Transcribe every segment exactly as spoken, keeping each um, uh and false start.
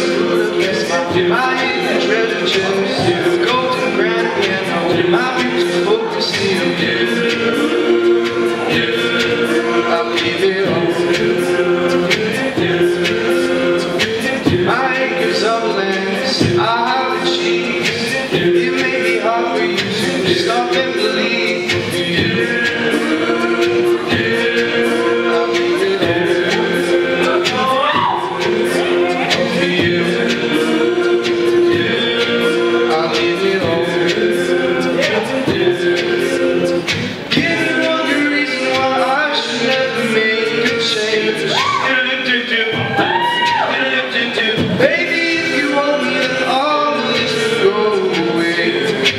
in Budapest, my hidden treasure chest, the golden grand piano, my beautiful casino. I'll give it all. My acres of land, I have the cheese. It may be hard for you to stop and believe. I'll give it all. For you. I'll give it all. Give me one good reason why I should never make a change. Baby, if you want me, then all of this will go away.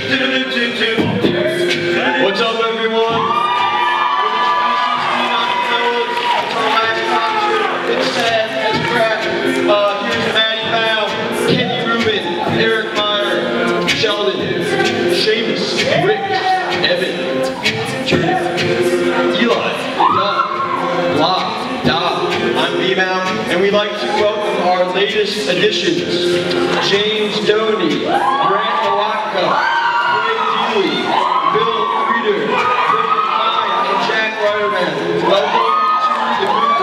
What's up, everyone? It's Ted, Ezra, uh, here's Maddie Mao, Kenny Rubin, Eric Meyer, Sheldon, Seamus, Rick, Evan, Judith, Eli, Doug, Blah, Doc. I'm B-Mao, and we'd like to welcome our latest additions: James Doney, Grant Malacca, Craig Greeley, Bill Reeder, Brendan Pine, and Jack Ryderman. Welcome to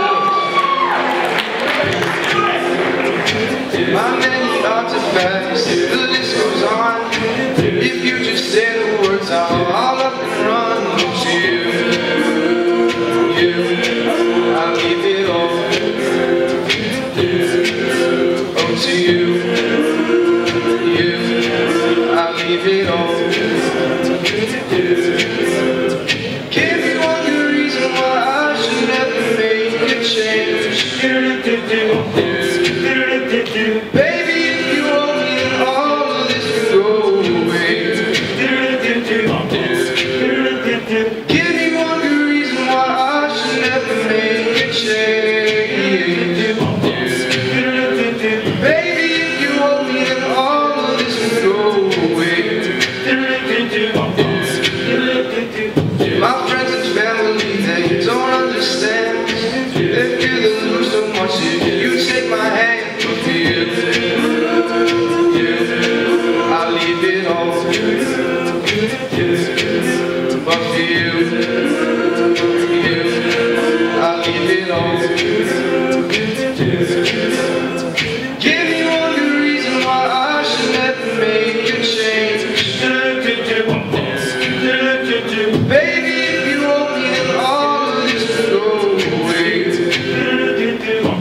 the group. My many artifacts, the list goes on. If you just say the words, I'll all up and run to you. You, I'll give it all. Oh, to you. You, I'll leave it all. Give me one good reason why I should never make a change. Baby, if you want me, then all of this will go away. Give me one good reason why I should never make a change. Baby, if you want me, then all of this will go away. My friends and family, they don't understand. They feel they lose so much if you take my hand. But for you, I'll leave it all. But for you, I'll leave it all. Give me one good reason why I should never make a change. Baby, if you want me, then all of this will go away.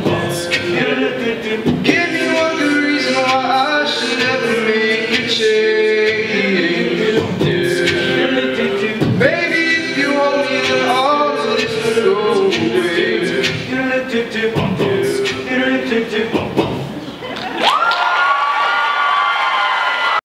Give me one good reason why I should never make a change.